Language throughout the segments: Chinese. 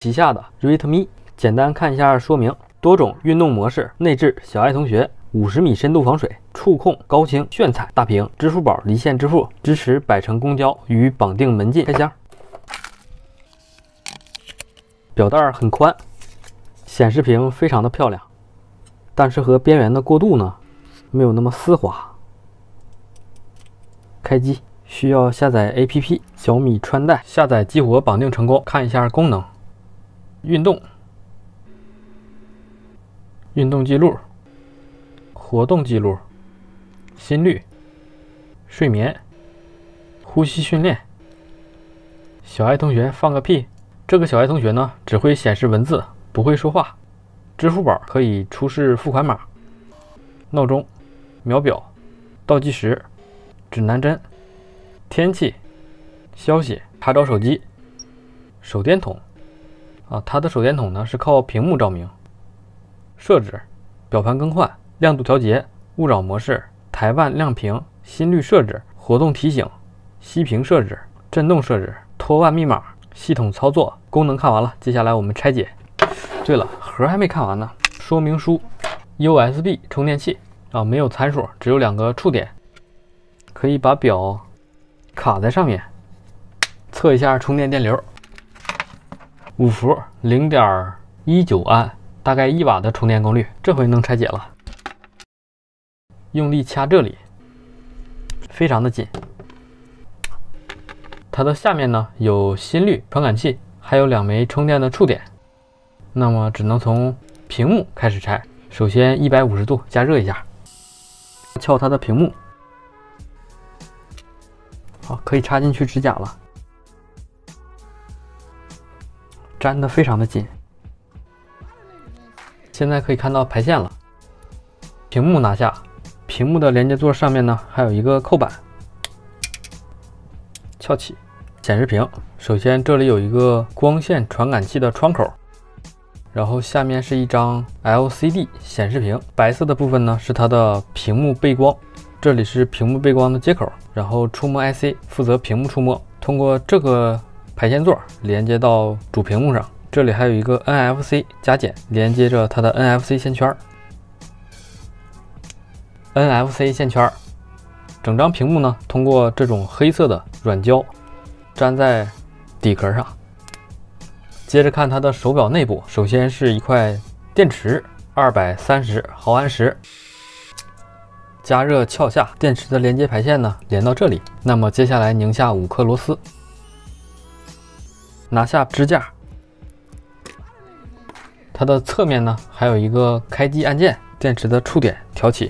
旗下的 Redmi。简单看一下说明：多种运动模式，内置小爱同学，50米深度防水，触控高清炫彩大屏，支付宝离线支付，支持百城公交与绑定门禁。开箱，表带很宽，显示屏非常的漂亮，但是和边缘的过渡呢没有那么丝滑。开机需要下载 APP 小米穿戴，下载激活绑定成功。看一下功能：运动记录、活动记录、心率、睡眠、呼吸训练。小爱同学放个屁！这个小爱同学呢，只会显示文字，不会说话。支付宝可以出示付款码。闹钟、秒表、倒计时、指南针、天气、消息、查找手机、手电筒。它的手电筒呢是靠屏幕照明。设置、表盘更换、亮度调节、勿扰模式、台湾亮屏、心率设置、活动提醒、息屏设置、震动设置、拖腕密码、系统操作。功能看完了，接下来我们拆解。对了，盒还没看完呢。说明书 ：USB 充电器没有参数，只有2个触点，可以把表卡在上面，测一下充电电流。5伏 0.19 安。大概1瓦的充电功率，这回能拆解了。用力掐这里，非常的紧。它的下面呢有心率传感器，还有2枚充电的触点。那么只能从屏幕开始拆。首先150度加热一下，撬它的屏幕。好，可以插进去指甲了，粘得非常的紧。现在可以看到排线了，屏幕拿下，屏幕的连接座上面呢还有一个扣板，翘起。显示屏，首先这里有一个光线传感器的窗口，然后下面是一张 LCD 显示屏，白色的部分呢是它的屏幕背光，这里是屏幕背光的接口，然后触摸 IC 负责屏幕触摸，通过这个排线座连接到主屏幕上。这里还有一个 NFC 加减，连接着它的 NFC 线圈。NFC 线圈，整张屏幕呢通过这种黑色的软胶粘在底壳上。接着看它的手表内部，首先是一块电池，230毫安时。加热撬下，电池的连接排线呢连到这里。那么接下来拧下5颗螺丝，拿下支架。它的侧面呢还有一个开机按键，电池的触点挑起。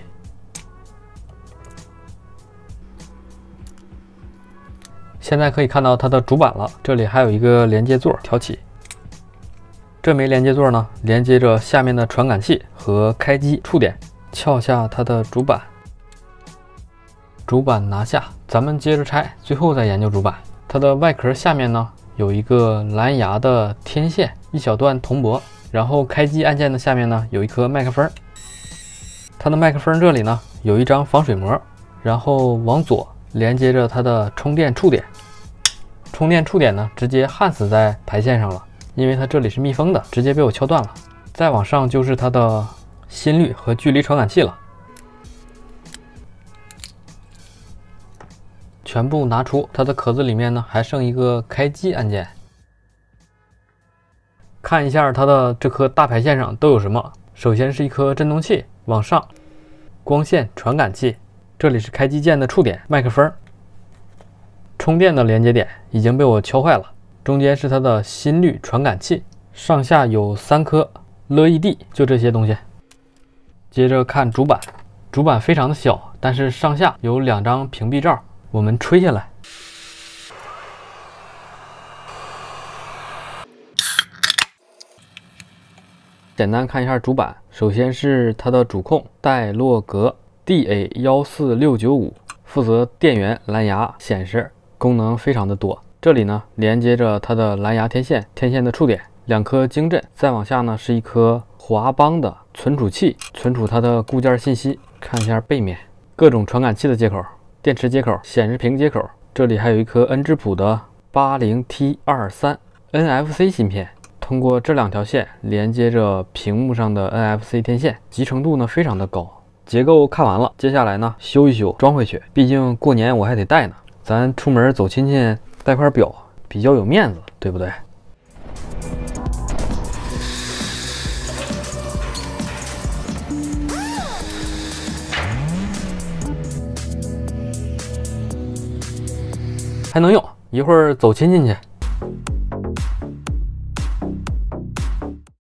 现在可以看到它的主板了，这里还有一个连接座挑起。这枚连接座呢连接着下面的传感器和开机触点，撬下它的主板。主板拿下，咱们接着拆，最后再研究主板。它的外壳下面呢有一个蓝牙的天线，一小段铜箔。然后开机按键的下面呢有一颗麦克风，它的麦克风这里呢有一张防水膜，然后往左连接着它的充电触点。充电触点呢直接焊死在排线上了，因为它这里是密封的，直接被我敲断了。再往上就是它的心率和距离传感器了，全部拿出。它的壳子里面呢还剩一个开机按键。看一下它的这颗大排线上都有什么。首先是一颗振动器，往上光线传感器，这里是开机键的触点，麦克风。充电的连接点已经被我敲坏了，中间是它的心率传感器，上下有3颗 LED， 就这些东西。接着看主板，主板非常的小，但是上下有2张屏蔽罩，我们吹下来。简单看一下主板，首先是它的主控戴洛格 DA14695，负责电源、蓝牙、显示，功能非常的多。这里呢连接着它的蓝牙天线，天线的触点，2颗晶振，再往下呢是一颗华邦的存储器，存储它的固件信息。看一下背面，各种传感器的接口，电池接口、显示屏接口，这里还有一颗恩智浦的80T23 NFC 芯片。 通过这2条线连接着屏幕上的 NFC 天线，集成度呢非常的高。结构看完了，接下来呢修一修，装回去。毕竟过年我还得带呢，咱出门走亲戚带块表比较有面子，对不对？还能用，一会儿走亲戚去。